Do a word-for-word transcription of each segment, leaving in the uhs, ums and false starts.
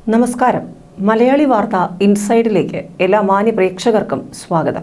നമസ്കാരം. മലയാളി വാർത്ത ഇൻസൈഡിലേക്ക് എല്ലാ മാന്യ പ്രേക്ഷകർക്കും സ്വാഗതം.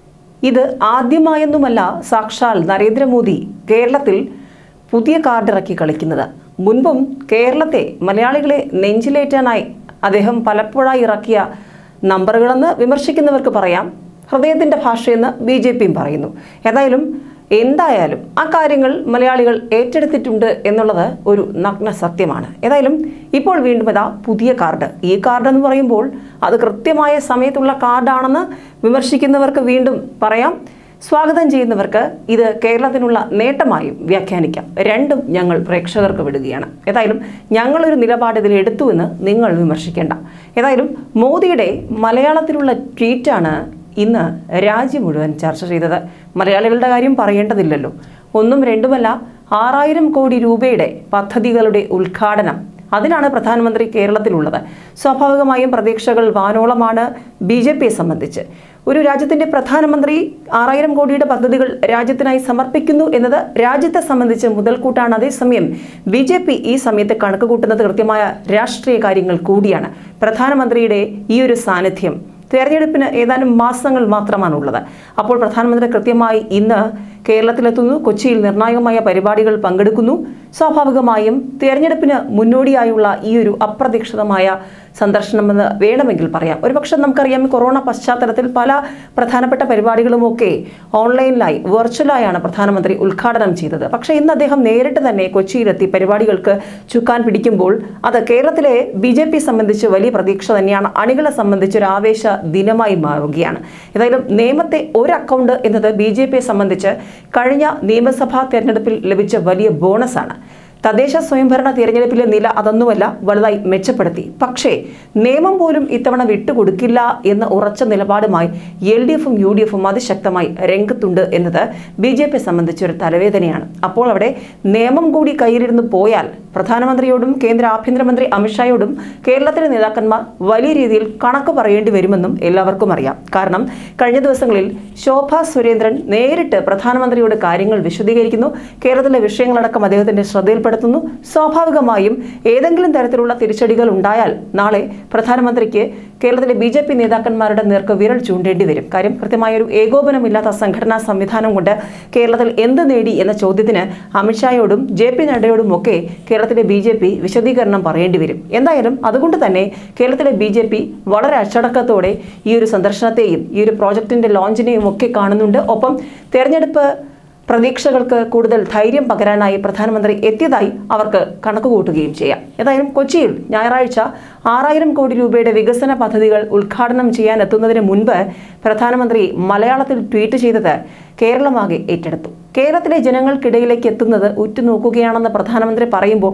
ഇത് ആദ്യമായൊന്നുമല്ല സാക്ഷാൽ നരേന്ദ്രമോദി കേരളത്തിൽ പുതിയ കാർഡിറക്കി കളിക്കുന്നത്. മുൻപും കേരളത്തെ മലയാളികളെ നെഞ്ചിലേറ്റാനായി അദ്ദേഹം പലപ്പോഴായി ഇറക്കിയ നമ്പറുകളെന്ന് വിമർശിക്കുന്നവർക്ക് പറയാം, ഹൃദയത്തിൻ്റെ ഭാഷയെന്ന് ബി ജെ പിയും പറയുന്നു. ഏതായാലും എന്തായാലും ആ കാര്യങ്ങൾ മലയാളികൾ ഏറ്റെടുത്തിട്ടുണ്ട് എന്നുള്ളത് ഒരു നഗ്ന സത്യമാണ്. ഏതായാലും ഇപ്പോൾ വീണ്ടും ഇതാ പുതിയ കാർഡ്. ഈ കാർഡ് എന്ന് പറയുമ്പോൾ അത് കൃത്യമായ സമയത്തുള്ള കാർഡാണെന്ന് വിമർശിക്കുന്നവർക്ക് വീണ്ടും പറയാം, സ്വാഗതം ചെയ്യുന്നവർക്ക് ഇത് കേരളത്തിനുള്ള നേട്ടമായും വ്യാഖ്യാനിക്കാം. രണ്ടും ഞങ്ങൾ പ്രേക്ഷകർക്ക് വിടുകയാണ്. ഏതായാലും ഞങ്ങളൊരു നിലപാട് ഇതിൽ എടുത്തുവെന്ന് നിങ്ങൾ വിമർശിക്കേണ്ട. ഏതായാലും മോദിയുടെ മലയാളത്തിലുള്ള ട്വീറ്റാണ് ഇന്ന് രാജ്യം മുഴുവൻ ചർച്ച ചെയ്തത്. മലയാളികളുടെ കാര്യം പറയേണ്ടതില്ലല്ലോ. ഒന്നും രണ്ടുമല്ല, ആറായിരം കോടി രൂപയുടെ പദ്ധതികളുടെ ഉദ്ഘാടനം, അതിനാണ് പ്രധാനമന്ത്രി കേരളത്തിലുള്ളത്. സ്വാഭാവികമായും പ്രതീക്ഷകൾ വാനോളമാണ് ബി ജെ പിയെ സംബന്ധിച്ച്. ഒരു രാജ്യത്തിൻ്റെ പ്രധാനമന്ത്രി ആറായിരം കോടിയുടെ പദ്ധതികൾ രാജ്യത്തിനായി സമർപ്പിക്കുന്നു എന്നത് രാജ്യത്തെ സംബന്ധിച്ച് മുതൽക്കൂട്ടാണ്. അതേസമയം ബി ജെ പി ഈ സമയത്ത് കണക്ക് കൂട്ടുന്നത് കൃത്യമായ രാഷ്ട്രീയ കാര്യങ്ങൾ കൂടിയാണ്. പ്രധാനമന്ത്രിയുടെ ഈ ഒരു സാന്നിധ്യം തെരഞ്ഞെടുപ്പിന് ഏതാനും മാസങ്ങൾ മാത്രമാണുള്ളത്. അപ്പോൾ പ്രധാനമന്ത്രി കൃത്യമായി ഇന്ന് കേരളത്തിലെത്തുന്നു, കൊച്ചിയിൽ നിർണായകമായ പരിപാടികൾ പങ്കെടുക്കുന്നു. സ്വാഭാവികമായും തെരഞ്ഞെടുപ്പിന് മുന്നോടിയായുള്ള ഈ ഒരു അപ്രതീക്ഷിതമായ സന്ദർശനമെന്ന് വേണമെങ്കിൽ പറയാം. ഒരുപക്ഷെ നമുക്കറിയാം, കൊറോണ പശ്ചാത്തലത്തിൽ പല പ്രധാനപ്പെട്ട പരിപാടികളുമൊക്കെ ഓൺലൈനിലായി വെർച്വലായാണ് പ്രധാനമന്ത്രി ഉദ്ഘാടനം ചെയ്തത്. പക്ഷേ ഇന്ന് അദ്ദേഹം നേരിട്ട് തന്നെ കൊച്ചിയിലെത്തി പരിപാടികൾക്ക് ചുക്കാൻ പിടിക്കുമ്പോൾ അത് കേരളത്തിലെ ബി ജെ പി സംബന്ധിച്ച് വലിയ പ്രതീക്ഷ തന്നെയാണ്. അണികളെ സംബന്ധിച്ച് ഒരു ആവേശ ദിനമായി മാറുകയാണ്. ഏതായാലും നേമത്തെ ഒരു അക്കൗണ്ട് എന്നത് ബി ജെ പിയെ സംബന്ധിച്ച് കഴിഞ്ഞ നിയമസഭാ തെരഞ്ഞെടുപ്പിൽ ലഭിച്ച വലിയ ബോണസാണ്. തദ്ദേശ സ്വയംഭരണ തിരഞ്ഞെടുപ്പിലെ നില അതൊന്നുമല്ല, വലുതായി മെച്ചപ്പെടുത്തി. പക്ഷേ നിയമം പോലും ഇത്തവണ വിട്ടുകൊടുക്കില്ല എന്ന ഉറച്ച നിലപാടുമായി എൽ ഡി എഫും യു ഡി എഫും അതിശക്തമായി രംഗത്തുണ്ട് എന്നത് ബി ജെ പിയെ സംബന്ധിച്ചൊരു തലവേദനയാണ്. അപ്പോൾ അവിടെ നിയമം കൂടി കയ്യിലിരുന്ന് പോയാൽ പ്രധാനമന്ത്രിയോടും കേന്ദ്ര ആഭ്യന്തരമന്ത്രി അമിത്ഷായോടും കേരളത്തിലെ നേതാക്കന്മാർ വലിയ രീതിയിൽ കണക്ക് പറയേണ്ടി വരുമെന്നും എല്ലാവർക്കും അറിയാം. കാരണം കഴിഞ്ഞ ദിവസങ്ങളിൽ ശോഭാ സുരേന്ദ്രൻ നേരിട്ട് പ്രധാനമന്ത്രിയോട് കാര്യങ്ങൾ വിശദീകരിക്കുന്നു. കേരളത്തിലെ വിഷയങ്ങളടക്കം അദ്ദേഹത്തിന്റെ ശ്രദ്ധയിൽ പ്പെടുത്തുന്നു. സ്വാഭാവികമായും ഏതെങ്കിലും തരത്തിലുള്ള തിരിച്ചടികൾ ഉണ്ടായാൽ നാളെ പ്രധാനമന്ത്രിക്ക് കേരളത്തിലെ ബി ജെ പി നേതാക്കന്മാരുടെ നേർക്ക് വിരൽ ചൂണ്ടേണ്ടി വരും. കാര്യം കൃത്യമായൊരു ഏകോപനമില്ലാത്ത സംഘടനാ സംവിധാനം കൊണ്ട് കേരളത്തിൽ എന്ത് നേടി എന്ന ചോദ്യത്തിന് അമിത്ഷായോടും ജെ പി നഡ്ഡയോടും ഒക്കെ കേരളത്തിലെ ബി ജെ പി വിശദീകരണം പറയേണ്ടി വരും. എന്തായാലും അതുകൊണ്ട് തന്നെ കേരളത്തിലെ ബി ജെ പി വളരെ അച്ചടക്കത്തോടെ ഈ ഒരു സന്ദർശനത്തെയും ഈ ഒരു പ്രോജക്റ്റിന്റെ ലോഞ്ചിനെയും ഒക്കെ കാണുന്നുണ്ട്. ഒപ്പം തെരഞ്ഞെടുപ്പ് പ്രതീക്ഷകൾക്ക് കൂടുതൽ ധൈര്യം പകരാനായി പ്രധാനമന്ത്രി എത്തിയതായി അവർക്ക് കണക്കുകൂട്ടുകയും ചെയ്യാം. ഏതായാലും കൊച്ചിയിൽ ഞായറാഴ്ച ആറായിരം കോടി രൂപയുടെ വികസന പദ്ധതികൾ ഉദ്ഘാടനം ചെയ്യാൻ എത്തുന്നതിന് മുൻപ് പ്രധാനമന്ത്രി മലയാളത്തിൽ ട്വീറ്റ് ചെയ്തത് കേരളമാകെ ഏറ്റെടുത്തു. കേരളത്തിലെ ജനങ്ങൾക്കിടയിലേക്ക് എത്തുന്നത് ഉറ്റുനോക്കുകയാണെന്ന് പ്രധാനമന്ത്രി പറയുമ്പോൾ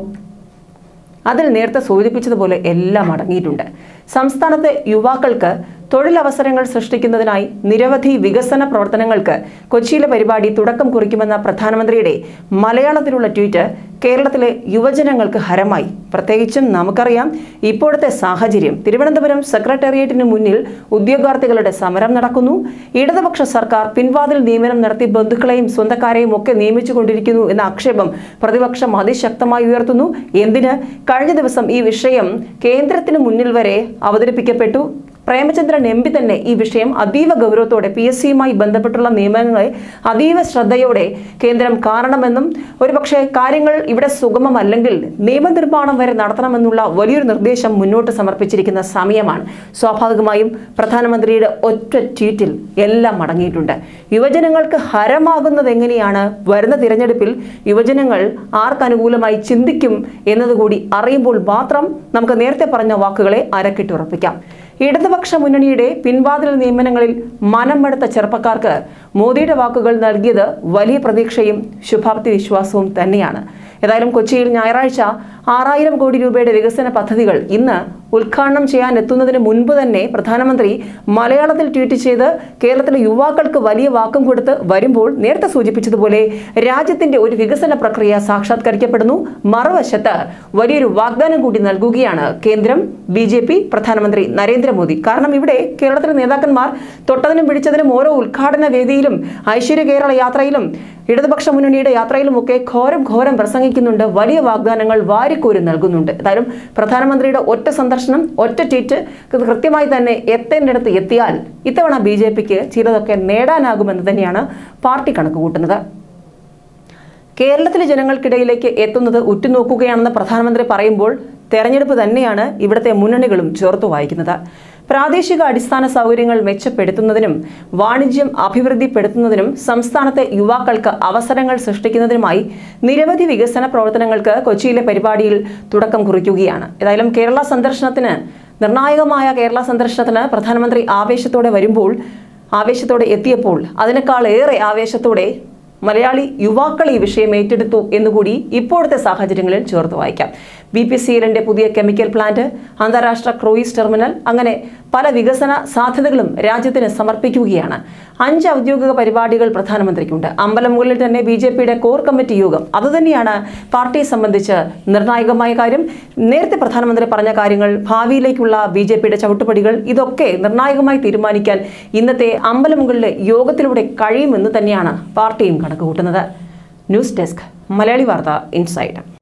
അതിൽ നേരത്തെ സൂചിപ്പിച്ചതുപോലെ എല്ലാം അടങ്ങിയിട്ടുണ്ട്. സംസ്ഥാനത്തെ യുവാക്കൾക്ക് തൊഴിലവസരങ്ങൾ സൃഷ്ടിക്കുന്നതിനായി നിരവധി വികസന പ്രവർത്തനങ്ങൾക്ക് കൊച്ചിയിലെ പരിപാടി തുടക്കം കുറിക്കുമെന്ന പ്രധാനമന്ത്രിയുടെ മലയാളത്തിലുള്ള ട്വീറ്റ് കേരളത്തിലെ യുവജനങ്ങൾക്ക് ഹരമായി. പ്രത്യേകിച്ചും നമുക്കറിയാം ഇപ്പോഴത്തെ സാഹചര്യം. തിരുവനന്തപുരം സെക്രട്ടേറിയറ്റിന് മുന്നിൽ ഉദ്യോഗാർത്ഥികളുടെ സമരം നടക്കുന്നു. ഇടതുപക്ഷ സർക്കാർ പിൻവാതിൽ നിയമനം നടത്തി ബന്ധുക്കളെയും സ്വന്തക്കാരെയും ഒക്കെ നിയമിച്ചുകൊണ്ടിരിക്കുന്നു എന്ന ആക്ഷേപം പ്രതിപക്ഷം അതിശക്തമായി ഉയർത്തുന്നു. എന്തിന്? കഴിഞ്ഞ ദിവസം ഈ വിഷയം കേന്ദ്രത്തിന് മുന്നിൽ വരെ അവതരിപ്പിക്കപ്പെട്ടു. പ്രേമചന്ദ്രൻ എം പി തന്നെ ഈ വിഷയം അതീവ ഗൗരവത്തോടെ പി എസ് സിയുമായി ബന്ധപ്പെട്ടുള്ള നിയമനങ്ങളെ അതീവ ശ്രദ്ധയോടെ കേന്ദ്രം കാണണമെന്നും ഒരുപക്ഷെ കാര്യങ്ങൾ ഇവിടെ സുഗമമല്ലെങ്കിൽ നിയമനിർമ്മാണം വരെ നടത്തണമെന്നുള്ള വലിയൊരു നിർദ്ദേശം മുന്നോട്ട് സമർപ്പിച്ചിരിക്കുന്ന സമയമാണ്. സ്വാഭാവികമായും പ്രധാനമന്ത്രിയുടെ ഒറ്റ ട്വീറ്റിൽ എല്ലാം അടങ്ങിയിട്ടുണ്ട്. യുവജനങ്ങൾക്ക് ഹരമാകുന്നത് എങ്ങനെയാണ്, വരുന്ന തിരഞ്ഞെടുപ്പിൽ യുവജനങ്ങൾ ആർക്കനുകൂലമായി ചിന്തിക്കും എന്നതുകൂടി അറിയുമ്പോൾ മാത്രം നമുക്ക് നേരത്തെ പറഞ്ഞ വാക്കുകളെ അരക്കിട്ടുറപ്പിക്കാം. ഇടതുപക്ഷ മുന്നണിയുടെ പിൻവാതിൽ നിയമനങ്ങളിൽ മനം മടുത്ത ചെറുപ്പക്കാർക്ക് മോദിയുടെ വാക്കുകൾ നൽകിയത് വലിയ പ്രതീക്ഷയും ശുഭാപ്തി വിശ്വാസവും തന്നെയാണ്. ഏതായാലും കൊച്ചിയിൽ ഞായറാഴ്ച ആറായിരം കോടി രൂപയുടെ വികസന പദ്ധതികൾ ഇന്ന് ഉദ്ഘാടനം ചെയ്യാൻ എത്തുന്നതിന് മുൻപ് തന്നെ പ്രധാനമന്ത്രി മലയാളത്തിൽ ട്വീറ്റ് ചെയ്ത് കേരളത്തിലെ യുവാക്കൾക്ക് വലിയ വാക്കും കൊടുത്ത് വരുമ്പോൾ നേരത്തെ സൂചിപ്പിച്ചതുപോലെ രാജ്യത്തിന്റെ ഒരു വികസന പ്രക്രിയ സാക്ഷാത്കരിക്കപ്പെടുന്നു. മറുവശത്ത് വലിയൊരു വാഗ്ദാനം കൂടി നൽകുകയാണ് കേന്ദ്രം, ബി ജെ പി, പ്രധാനമന്ത്രി നരേന്ദ്രമോദി. കാരണം ഇവിടെ കേരളത്തിലെ നേതാക്കന്മാർ തൊട്ടതിനും പിടിച്ചതിനും ഓരോ ഉദ്ഘാടന വേദിയിലും ഐശ്വര്യ കേരള യാത്രയിലും ഇടതുപക്ഷ മുന്നണിയുടെ യാത്രയിലുമൊക്കെ ഘോരം ഘോരം പ്രസംഗിക്കുന്നുണ്ട്. വലിയ വാഗ്ദാനങ്ങൾ വാരിക്കോരി നൽകുന്നുണ്ട്. എന്തായാലും പ്രധാനമന്ത്രിയുടെ ഒറ്റ സന്ദർശനം സന്ദർശനം ഒറ്റ ട്വീറ്റ് കൃത്യമായി തന്നെ എത്തേണ്ടിടത്ത് എത്തിയാൽ ഇത്തവണ ബി ജെ പിക്ക് ചിലതൊക്കെ നേടാനാകുമെന്ന് തന്നെയാണ് പാർട്ടി കണക്കുകൂട്ടുന്നത്. കേരളത്തിലെ ജനങ്ങൾക്കിടയിലേക്ക് എത്തുന്നത് ഉറ്റുനോക്കുകയാണെന്ന് പ്രധാനമന്ത്രി പറയുമ്പോൾ തെരഞ്ഞെടുപ്പ് തന്നെയാണ് ഇവിടുത്തെ മുന്നണികളും ചേർത്തു വായിക്കുന്നത്. പ്രാദേശിക അടിസ്ഥാന സൗകര്യങ്ങൾ മെച്ചപ്പെടുത്തുന്നതിനും വാണിജ്യം അഭിവൃദ്ധിപ്പെടുത്തുന്നതിനും സംസ്ഥാനത്തെ യുവാക്കൾക്ക് അവസരങ്ങൾ സൃഷ്ടിക്കുന്നതിനുമായി നിരവധി വികസന പ്രവർത്തനങ്ങൾക്ക് കൊച്ചിയിലെ പരിപാടിയിൽ തുടക്കം കുറിക്കുകയാണ്. ഏതായാലും കേരള സന്ദർശനത്തിന് നിർണായകമായ കേരള സന്ദർശനത്തിന് പ്രധാനമന്ത്രി ആവേശത്തോടെ വരുമ്പോൾ ആവേശത്തോടെ എത്തിയപ്പോൾ അതിനേക്കാൾ ഏറെ ആവേശത്തോടെ മലയാളി യുവാക്കൾ ഈ വിഷയം ഏറ്റെടുത്തു എന്നുകൂടി ഇപ്പോഴത്തെ സാഹചര്യങ്ങളിൽ ചേർത്ത് വായിക്കാം. ബി പി സി എല്ലിന്റെ പുതിയ കെമിക്കൽ പ്ലാന്റ്, അന്താരാഷ്ട്ര ക്രൂയിസ് ടെർമിനൽ, അങ്ങനെ പല വികസന സാധ്യതകളും രാജ്യത്തിന് സമർപ്പിക്കുകയാണ്. അഞ്ച് ഔദ്യോഗിക പരിപാടികൾ പ്രധാനമന്ത്രിക്കുണ്ട്. അമ്പലമുകളിൽ തന്നെ ബി ജെ പിയുടെ കോർ കമ്മിറ്റി യോഗം, അതുതന്നെയാണ് പാർട്ടിയെ സംബന്ധിച്ച് നിർണായകമായ കാര്യം. നേരത്തെ പ്രധാനമന്ത്രി പറഞ്ഞ കാര്യങ്ങൾ, ഭാവിയിലേക്കുള്ള ബി ജെ പിയുടെ ചവിട്ടുപടികൾ, ഇതൊക്കെ നിർണായകമായി തീരുമാനിക്കാൻ ഇന്നത്തെ അമ്പലമുകളിലെ യോഗത്തിലൂടെ കഴിയുമെന്ന് തന്നെയാണ് പാർട്ടിയും കണക്കുകൂട്ടുന്നത്. ന്യൂസ് ഡെസ്ക്, മലയാളി വാർത്ത ഇൻസൈഡ്.